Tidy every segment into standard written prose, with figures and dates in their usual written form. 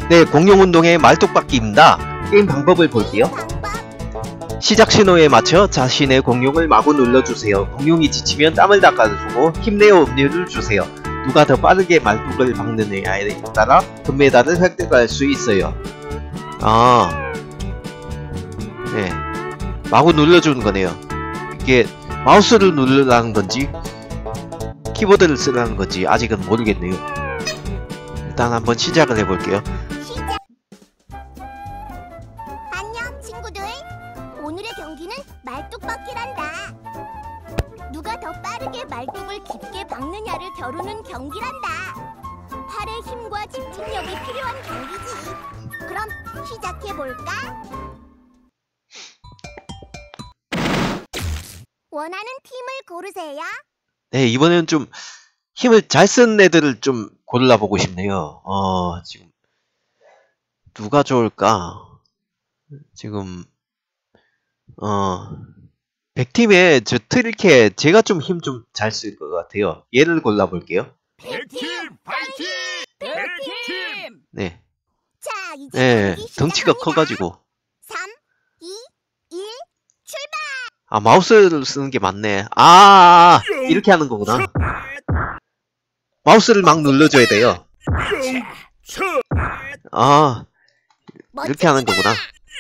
네, 공룡운동의 말뚝박기입니다. 게임 방법을 볼게요. 시작 신호에 맞춰 자신의 공룡을 마구 눌러주세요. 공룡이 지치면 땀을 닦아주고 힘내어 음료를 주세요. 누가 더 빠르게 말뚝을 박느냐에 따라 금메달을 획득할 수 있어요. 네, 마구 눌러주는 거네요. 이게 마우스를 누르라는 건지 키보드를 쓰라는 건지 아직은 모르겠네요. 일단 한번 시작을 해볼게요. 안녕 친구들. 오늘의 경기는 말뚝박기란다. 누가 더 빠르게 말뚝을 깊게 박느냐를 겨루는 경기란다. 팔의 힘과 집중력이 필요한 경기지. 그럼 시작해볼까? 원하는 팀을 고르세요. 네, 이번에는 좀 힘을 잘 쓴 애들을 좀 골라보고 싶네요. 지금 누가 좋을까? 지금 100팀에 저 트리케 제가 좀 힘 좀 잘 쓸 것 같아요. 얘를 골라볼게요. 100팀 파이팅! 100팀! 네, 자, 이제 네, 경기 덩치가 시작합니다. 커가지고 3, 2, 1, 출발! 마우스를 쓰는 게 맞네. 이렇게 하는 거구나. 마우스를 막 눌러줘야 돼요. 이렇게 하는 거구나.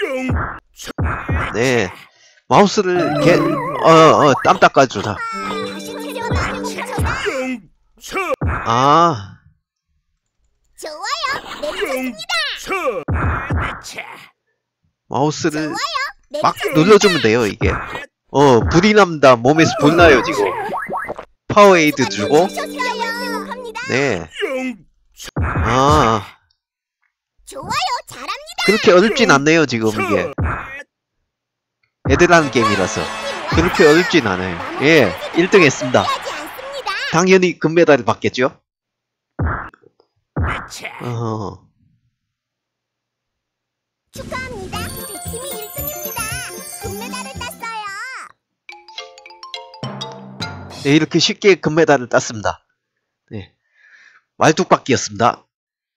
네, 마우스를 땀 닦아주자. 다시 체력을 뭉쳐봐. 좋아요, 내리셨습니다. 마우스를 좋아요, 막 눌러주면 돼요. 이게 불이 납니다. 몸에서 불 나요 지금. 파워에이드 주고. 네. 좋아요, 잘합니다. 그렇게 어렵진 않네요 지금 이게. 애들 하는 게임이라서 그렇게 어렵진 않아요. 예, 1등 했습니다. 하지 않습니다. 당연히 금메달을 받겠죠. 축하합니다. 제 팀이 1등입니다. 금메달을 땄어요. 네, 이렇게 쉽게 금메달을 땄습니다. 네, 말뚝박기였습니다.